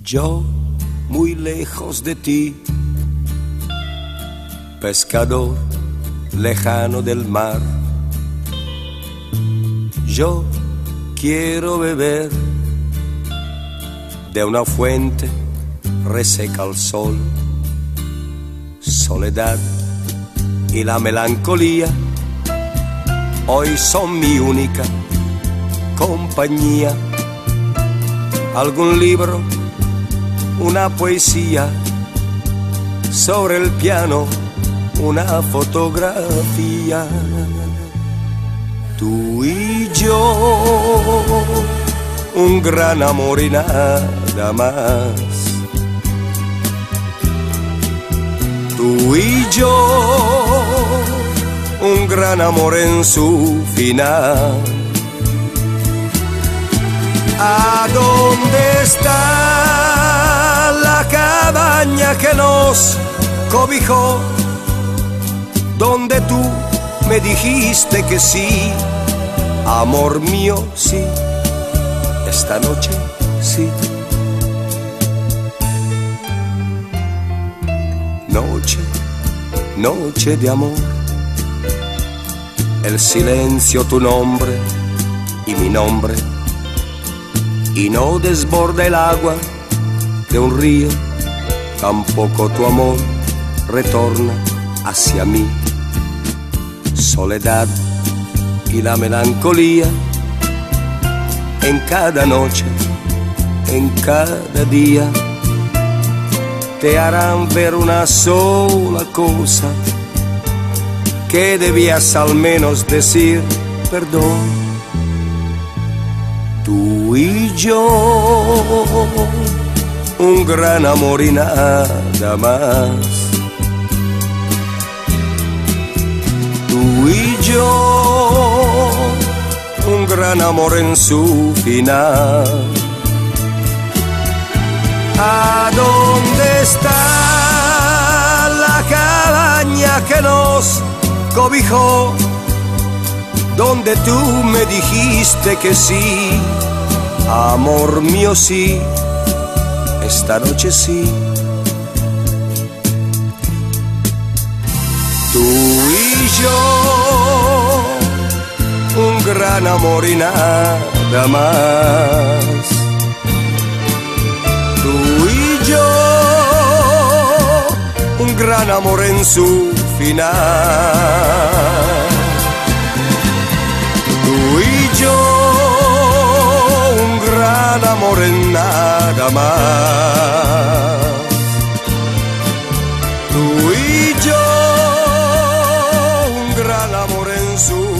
Yo muy lejos de ti, pescador lejano del mar. Yo quiero beber de una fuente reseca al sol. Soledad y la melancolía hoy son mi única compañía. Algún libro, una poesía, sobre el piano una fotografía. Tú y yo, un gran amor y nada más. Tú y yo, un gran amor en su final. ¿A dónde está la cabaña que nos cobijó? Donde tú me dijiste que sí, amor mío, sí, esta noche sí. Noche, noche de amor, el silencio tu nombre y mi nombre, y no desborda el agua de un río, tampoco tu amor retorna hacia mí. Soledad y la melancolía en cada noche, en cada día, te harán ver una sola cosa, que debías al menos decir perdón. Tú y yo, un gran amor y nada más. Tú y yo, un gran amor en su final. ¿A dónde está la cabaña que nos cobijó? Donde tú me dijiste que sí, amor mío, sí, esta noche sí. Tú y yo, un gran amor y nada más. Tú y yo, un gran amor en su final. Tú y yo, un gran amor en nada más. Tú y yo, un gran amor en su